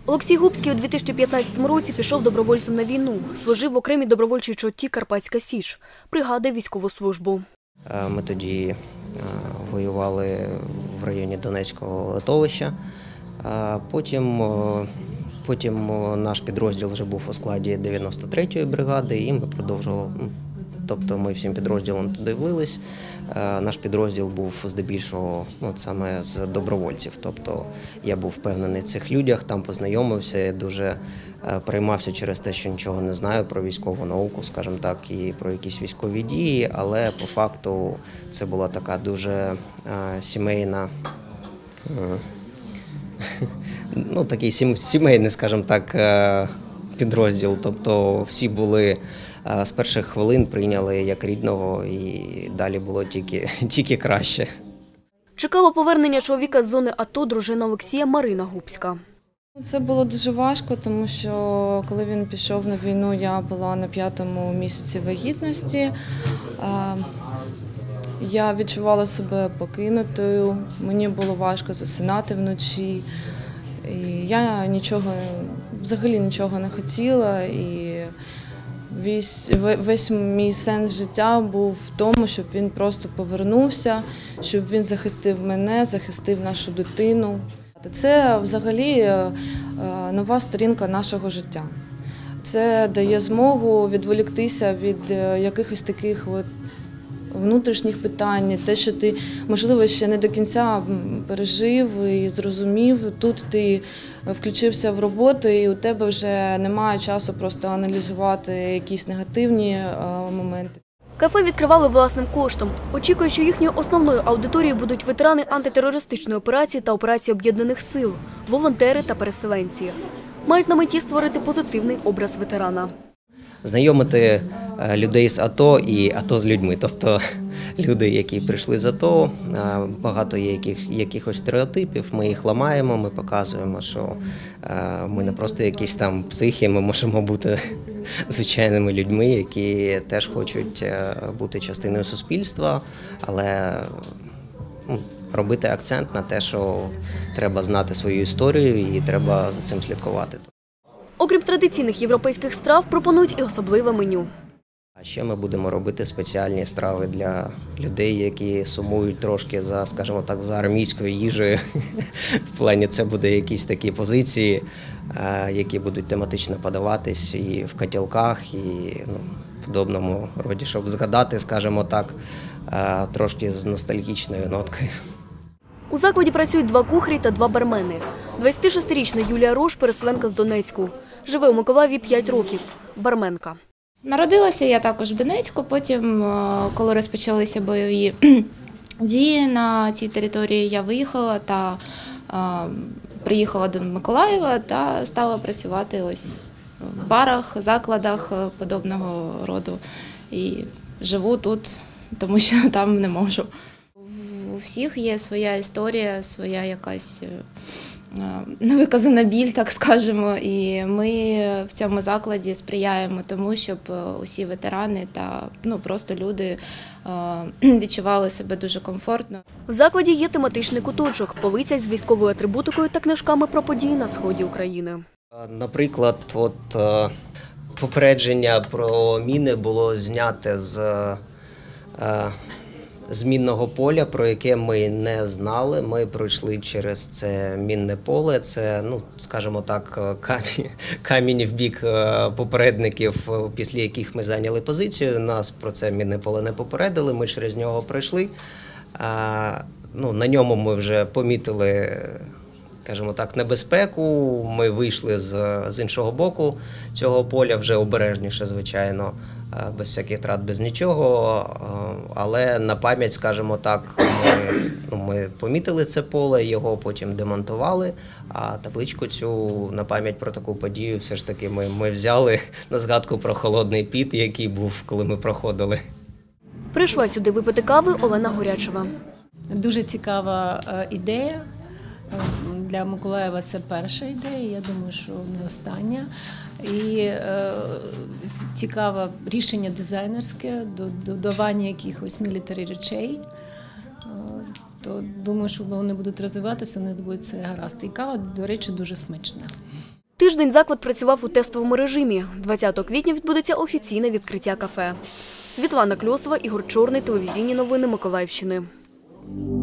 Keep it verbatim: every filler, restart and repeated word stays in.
Олексій Губський у дві тисячі п'ятнадцятому році пішов добровольцем на війну. Служив в окремій добровольчій чоті «Карпатська Січ». Пригадує військову службу. Ми тоді воювали в районі Донецького литовища. Потім, потім наш підрозділ вже був у складі дев'яносто третьої бригади і ми продовжували. Тобто ми всім підрозділом туди влились. Наш підрозділ був здебільшого ну, саме з добровольців. Тобто я був впевнений в цих людях, там познайомився, дуже переймався через те, що нічого не знаю про військову науку, скажімо так, і про якісь військові дії, але по факту це була така дуже сімейна, ну такий сімейний, скажімо так, підрозділ. Тобто всі були з перших хвилин прийняли як рідного і далі було тільки, тільки краще. Чекала повернення чоловіка з зони АТО дружина Олексія Марина Губська. Це було дуже важко, тому що коли він пішов на війну, я була на п'ятому місяці вагітності. Я відчувала себе покинутою, мені було важко засинати вночі. І я нічого, взагалі нічого не хотіла. І Весь, весь мій сенс життя був в тому, щоб він просто повернувся, щоб він захистив мене, захистив нашу дитину. Це взагалі нова сторінка нашого життя. Це дає змогу відволіктися від якихось таких от внутрішніх питань, те, що ти, можливо, ще не до кінця пережив і зрозумів. Тут ти включився в роботу і у тебе вже немає часу просто аналізувати якісь негативні моменти. Кафе відкривали власним коштом. Очікують, що їхньою основною аудиторією будуть ветерани антитерористичної операції та операції Об'єднаних сил, волонтери та переселенці. Мають на меті створити позитивний образ ветерана. Знайомити людей з АТО і АТО з людьми. Тобто люди, які прийшли з АТО, багато є яких, якихось стереотипів, ми їх ламаємо, ми показуємо, що ми не просто якісь там психи, ми можемо бути звичайними людьми, які теж хочуть бути частиною суспільства, але ну, робити акцент на те, що треба знати свою історію і треба за цим слідкувати. Окрім традиційних європейських страв, пропонують і особливе меню. А ще ми будемо робити спеціальні страви для людей, які сумують трошки за, скажімо так, за армійською їжею. В плані це буде якісь такі позиції, які будуть тематично подаватись і в котілках, і ну, в подобному роді, щоб згадати, скажімо так, трошки з ностальгічною ноткою. У закладі працюють два кухарі та два бармени. двадцятишестирічна Юлія Рош – переселенка з Донецьку. Живе у Миколаєві п'ять років. Барменка. Народилася я також в Донецьку, потім, коли розпочалися бойові дії на цій території, я виїхала та а, приїхала до Миколаєва та стала працювати ось в барах, закладах подобного роду. І живу тут, тому що там не можу. У всіх є своя історія, своя якась невиказана біль, так скажемо, і ми в цьому закладі сприяємо тому, щоб усі ветерани та ну, просто люди відчували себе дуже комфортно. В закладі є тематичний куточок, полиця з військовою атрибутикою та книжками про події на сході України. Наприклад, от попередження про міни було зняте з з мінного поля, про яке ми не знали. Ми пройшли через це мінне поле. Це, ну, скажімо так, камінь, камінь в бік попередників, після яких ми зайняли позицію. Нас про це мінне поле не попередили, ми через нього пройшли. А, ну, на ньому ми вже помітили, скажімо так, небезпеку. Ми вийшли з, з іншого боку цього поля, вже обережніше, звичайно, без всяких трат, без нічого, але на пам'ять, скажімо так, ми, ну, ми помітили це поле, його потім демонтували, а табличку цю на пам'ять про таку подію все ж таки ми, ми взяли на згадку про холодний піт, який був, коли ми проходили. Прийшла сюди випити кави Олена Горячева. Дуже цікава ідея. Для Миколаєва це перша ідея, я думаю, що не остання. І е, цікаве рішення дизайнерське, додавання якихось мілітарі речей. Е, то думаю, що вони будуть розвиватися, вони будуть це гаразд. І кава, до речі, дуже смачна. Тиждень заклад працював у тестовому режимі. двадцятого квітня відбудеться офіційне відкриття кафе. Світлана Кльосова, Ігор Чорний, телевізійні новини Миколаївщини.